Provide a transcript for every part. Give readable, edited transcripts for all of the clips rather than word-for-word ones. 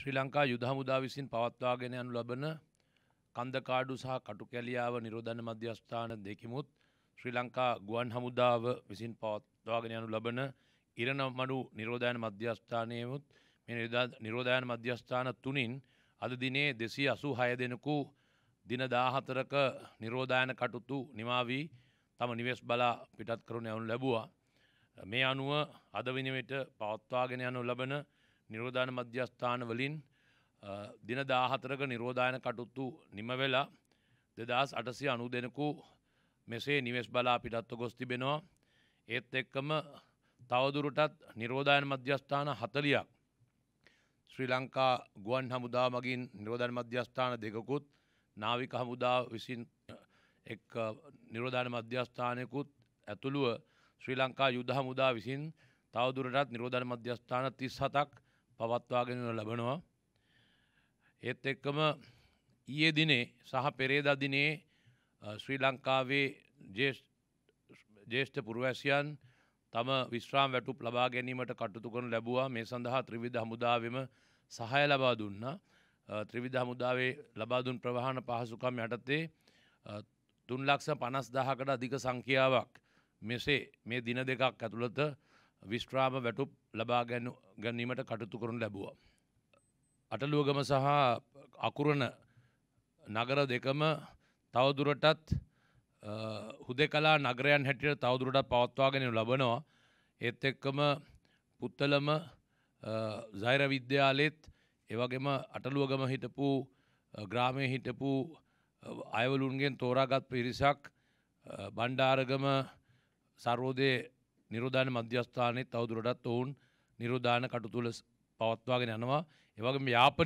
ශ්‍රී ලංකා යුද හමුදා විසින් පවත්වාගෙන යනු ලබන කන්දකාඩු සහ කටුකැලියාව නිරෝධන මධ්‍යස්ථාන දෙකෙමුත් ශ්‍රී ලංකා ගුවන් හමුදාව විසින් පවත්වාගෙන යනු ලබන ඉරණමඩු නිරෝධායන මධ්‍යස්ථානයේමුත් මේ නිරෝධායන මධ්‍යස්ථාන තුنين අද දිනේ 286 දෙනෙකු දින 14ක නිරෝධායන කටයුතු නිමා වී තම නිවෙස් බලා පිටත් කරනු ලැබුවා. මේ අනුව අද වෙන විට පවත්වාගෙන යනු ලබන නිරෝධායන මධ්‍යස්ථාන වලින් දින 14ක නිරෝධායන කටයුතු නිම වෙලා 2890 දෙනෙකු මෙසේ නිවෙස් බලා පිටත්ව ගොස් තිබෙනවා. ඒත් එක්කම තවදුරටත් නිරෝධායන මධ්‍යස්ථාන 40ක් ශ්‍රී ලංකා ගුවන් හමුදාව මගින් නිරෝධායන මධ්‍යස්ථාන දෙකකුත් නාවික හමුදාව විසින් එක් නිරෝධායන මධ්‍යස්ථානයකුත් ඇතුළුව ශ්‍රී ලංකා යුද හමුදාව විසින් තවදුරටත් නිරෝධායන මධ්‍යස්ථාන 37ක් පවත්වාගෙන ලැබෙනවා. ඒත් එක්කම ඊයේ දිනේ සහ පෙරේදා දිනේ ශ්‍රී ලංකාවේ ජ්‍යෙෂ්ඨ පුරවැසියන් තම විශ්‍රාම වැටුප් ලබා ගැනීමට කටයුතු කරනු ලැබුවා. මේ සඳහා ත්‍රිවිධ හමුදාවෙම සහාය ලබා දුන්නා. ත්‍රිවිධ හමුදාවේ ලබා දුන් ප්‍රවාහන පහසුකම් යටතේ 3,50,000කට අධික සංඛ්‍යාවක් මෙසේ මේ දින දෙකක් ඇතුළත විශ්‍රාම වැටුප් ලබා ගැනීමට කටයුතු කරනු ලැබුවා. අටලුවගම සහ අකුරණ නගර දෙකම තවදුරටත් හුදෙකලා නගරයන් හැටියට තවදුරටත් පවත්වාගෙන ලබනවා. ඒත් එක්කම පුත්තලම සෛර විද්‍යාලයේත් එවැගේම අටලුවගම හිටපු ග්‍රාමයේ හිටපු අයවලුන්ගෙන් තෝරාගත් පිරිසක් බණ්ඩාරගම සර්වෝදය නිරෝධායන මධ්‍යස්ථානයේ තවදුරටත් ඔවුන් නිරෝධායන කටයුතු පවත්වාගෙන යනවා. එවැගේම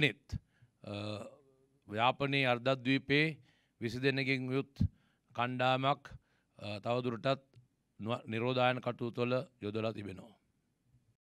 යාපනයේ අර්ධද්වීපයේ 20 දෙනෙකින් යුත් කණ්ඩායමක් තවදුරටත් නිරෝධායන කටයුතු වල යොදලා තිබෙනවා.